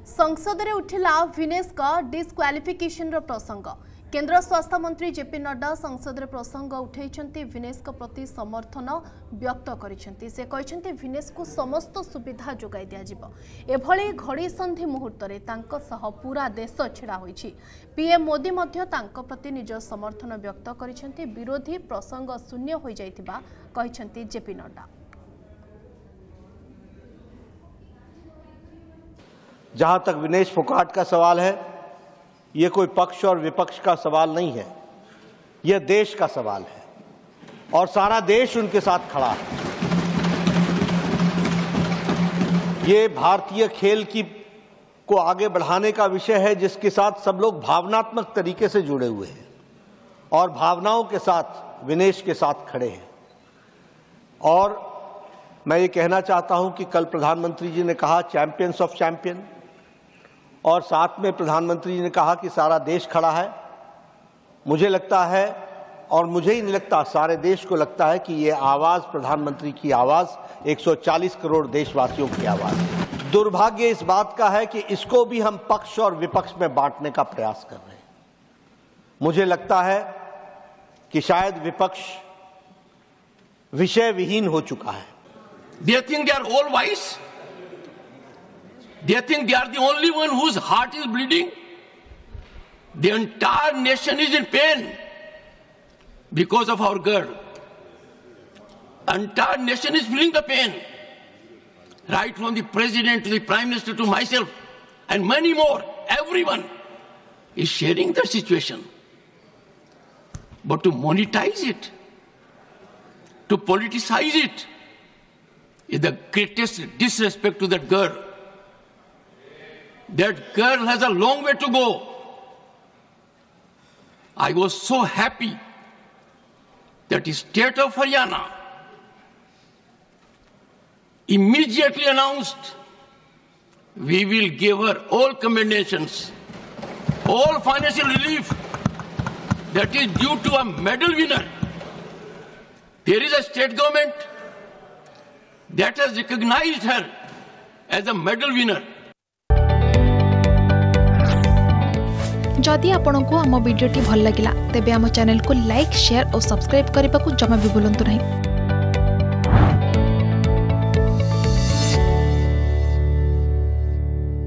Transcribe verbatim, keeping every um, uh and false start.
संसद में उठिला विनेश का डिस्क्वालिफिकेशन रो प्रसंग। केंद्र स्वास्थ्य मंत्री जेपी नड्डा संसद में प्रसंग उठाई विनेश प्रति समर्थन व्यक्त करिसेंती। से कहते विनेश को समस्त सुविधा जोगाई दिया एभली घड़ी संधि मुहूर्त में तांको सह पूरा देश छिड़ा होइछि। पीएम मोदी मध्य तांको प्रति निज समर्थन व्यक्त करिसेंती। विरोधी प्रसंग शून्य हो जाइतिबा कहते जेपी नड्डा। जहां तक विनेश फोगाट का सवाल है, ये कोई पक्ष और विपक्ष का सवाल नहीं है, यह देश का सवाल है और सारा देश उनके साथ खड़ा है। ये भारतीय खेल की को आगे बढ़ाने का विषय है जिसके साथ सब लोग भावनात्मक तरीके से जुड़े हुए हैं और भावनाओं के साथ विनेश के साथ खड़े हैं। और मैं ये कहना चाहता हूं कि कल प्रधानमंत्री जी ने कहा चैंपियंस ऑफ चैंपियन, और साथ में प्रधानमंत्री जी ने कहा कि सारा देश खड़ा है। मुझे लगता है, और मुझे ही नहीं लगता, सारे देश को लगता है कि ये आवाज़ प्रधानमंत्री की आवाज़ एक सौ चालीस करोड़ देशवासियों की आवाज़ है। दुर्भाग्य इस बात का है कि इसको भी हम पक्ष और विपक्ष में बांटने का प्रयास कर रहे हैं। मुझे लगता है कि शायद विपक्ष विषय विहीन हो चुका है। They think they are all wise. They think they are the only one whose heart is bleeding. The entire nation is in pain because of our girl. Entire nation is feeling the pain. Right from the president to the prime minister to myself and many more, everyone is sharing the situation. But to monetize it, to politicize it, is the greatest disrespect to that girl. That girl has a long way to go. I was so happy that the state of Haryana immediately announced we will give her all commendations, all financial relief that is due to a medal winner. There is a state government that has recognized her as a medal winner. जदि आपंक आम भिडी भल लगा तेब आम channel को like, share और subscribe करने को जमा भी भूलु नहीं।